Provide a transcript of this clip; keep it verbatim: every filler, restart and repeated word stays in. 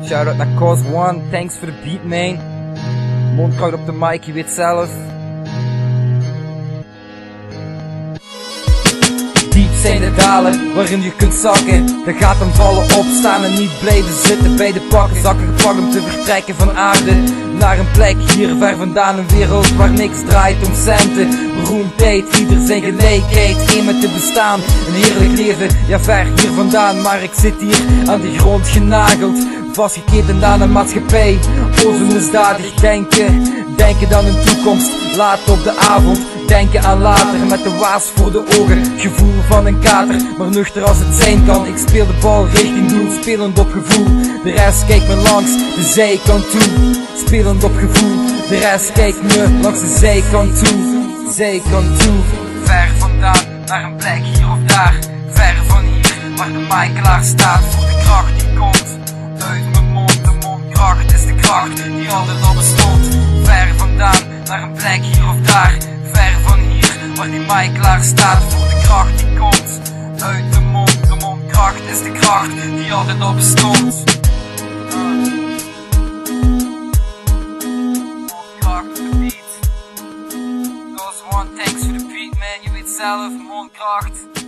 Shout out naar Cause One, thanks for the beat man. Mondkracht op de mic, je weet zelf. Diep zijn de dalen waarin je kunt zakken. Dan gaat hem vallen, opstaan en niet blijven zitten bij de pakken. Zakken gepakt om te vertrekken van aarde naar een plek hier ver vandaan. Een wereld waar niks draait om centen, beroemdheid, ieder zijn gelijkheid, één met te bestaan. Een heerlijk leven, ja ver hier vandaan. Maar ik zit hier aan de grond genageld, vastgeketend aan een maatschappij. O zo misdadig denken, denken aan een toekomst, laat op de avond. Denken aan later, met de waas voor de ogen. Gevoel van een kater, maar nuchter als het zijn kan. Ik speel de bal richting doel, spelend op gevoel. De rest kijkt me langs de zijkant toe. Spelend op gevoel, de rest kijkt me langs de zijkant toe. Zijkant toe. Ver vandaan, naar een plek hier of daar. Ver van hier, waar de mic klaar staat voor de kracht die komt uit mijn mond. De mondkracht is de kracht die altijd al bestond. Ver vandaan, naar een plek hier of daar. Ver van hier, waar die mic klaar staat voor de kracht die komt uit de mond. De mondkracht is de kracht die altijd al bestond. Mondkracht op de beat. Cause One, thanks for the beat man, je weet zelf, mondkracht.